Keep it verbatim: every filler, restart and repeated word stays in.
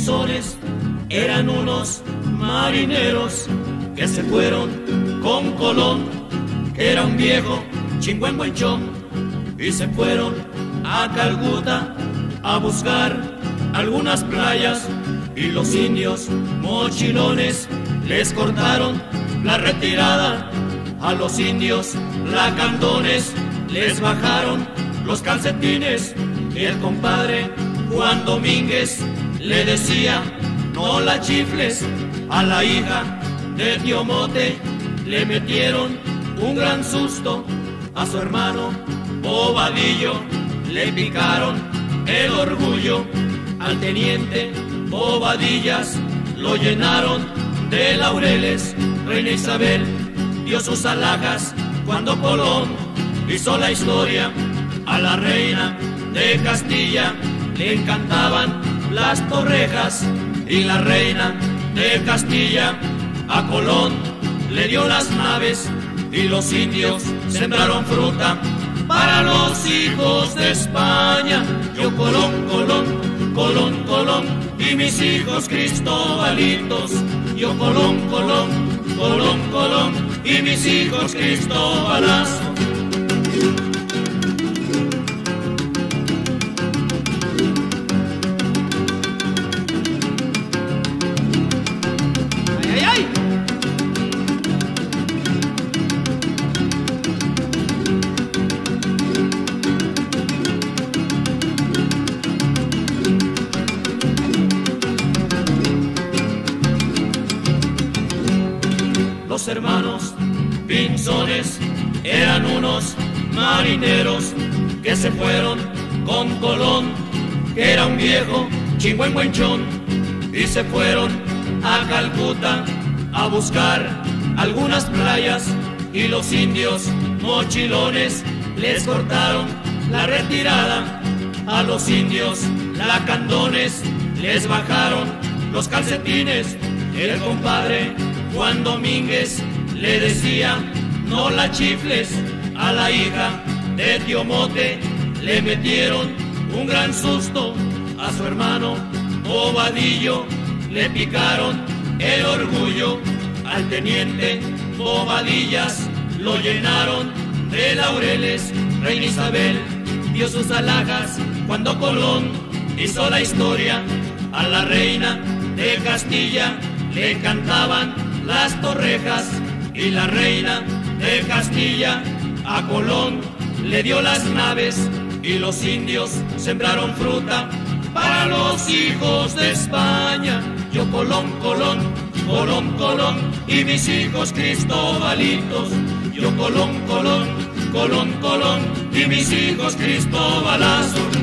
pinzones eran unos marineros que se fueron con Colón, que era un viejo chingüengüenchón, y se fueron a Calcuta a buscar algunas playas, y los indios mochilones les cortaron la retirada. A los indios lacandones les bajaron los calcetines, y el compadre Juan Domínguez le decía: no la chifles. A la hija de Tío Mote le metieron un gran susto. A su hermano Bobadillo le picaron el orgullo. Al teniente Bobadillas lo llenaron de laureles. Reina Isabel dio sus alhajas cuando Colón hizo la historia. A la reina de Castilla le encantaban las torrejas, y la reina de Castilla a Colón le dio las naves, y los indios sembraron fruta para los hijos de España. Yo Colón, Colón, Colón, Colón, y mis hijos Cristobalitos. Yo Colón, Colón, Colón, Colón, y mis hijos Cristobalazos. Los hermanos pinzones eran unos marineros que se fueron con Colón, que era un viejo chingüengüenchón, y se fueron a Calcuta a buscar algunas playas, y los indios mochilones les cortaron la retirada. A los indios lacandones les bajaron los calcetines. El compadre Juan Domínguez le decía: no la chifles. A la hija de Tío Mote le metieron un gran susto. A su hermano Bobadillo le picaron el orgullo. Al teniente Bobadillas lo llenaron de laureles. Reina Isabel dio sus alhajas cuando Colón hizo la historia. A la reina de Castilla le encantaban las torrejas, y la reina de Castilla a Colón le dio las naves, y los indios sembraron fruta para los hijos de España. Yo Colón, Colón, Colón, Colón, y mis hijos Cristobalitos. Yo Colón, Colón, Colón, Colón, y mis hijos Cristobalazos.